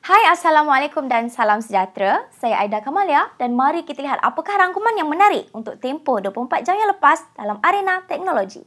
Hai, Assalamualaikum dan salam sejahtera. Saya Aida Kamalia dan mari kita lihat apakah rangkuman yang menarik untuk tempoh 24 jam yang lepas dalam arena teknologi.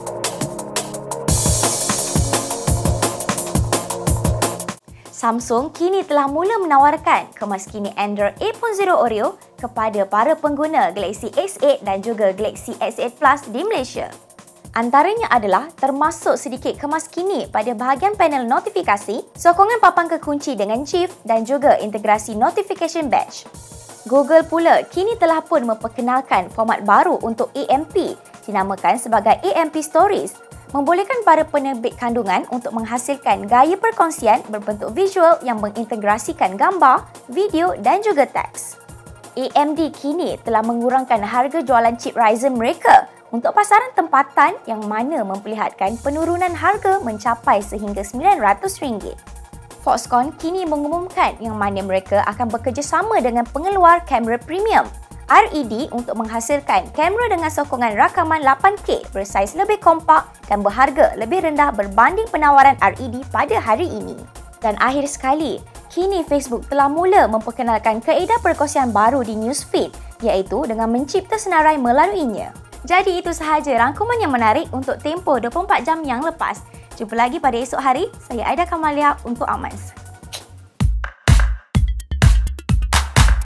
Samsung kini telah mula menawarkan kemas kini Android 8.0 Oreo kepada para pengguna Galaxy S8 dan juga Galaxy S8 Plus di Malaysia. Antaranya adalah termasuk sedikit kemas kini pada bahagian panel notifikasi, sokongan papan kekunci dengan chip dan juga integrasi notification badge. Google pula kini telah pun memperkenalkan format baru untuk AMP, dinamakan sebagai AMP Stories, membolehkan para penerbit kandungan untuk menghasilkan gaya perkongsian berbentuk visual yang mengintegrasikan gambar, video dan juga teks. AMD kini telah mengurangkan harga jualan chip Ryzen mereka untuk pasaran tempatan yang mana memperlihatkan penurunan harga mencapai sehingga RM900. Foxconn kini mengumumkan yang mana mereka akan bekerjasama dengan pengeluar kamera premium RED untuk menghasilkan kamera dengan sokongan rakaman 8K bersaiz lebih kompak dan berharga lebih rendah berbanding penawaran RED pada hari ini. Dan akhir sekali, kini Facebook telah mula memperkenalkan kaedah perkongsian baru di newsfeed iaitu dengan mencipta senarai melaluinya. Jadi itu sahaja rangkuman yang menarik untuk tempoh 24 jam yang lepas. Jumpa lagi pada esok hari. Saya Aida Kamalia untuk Amans.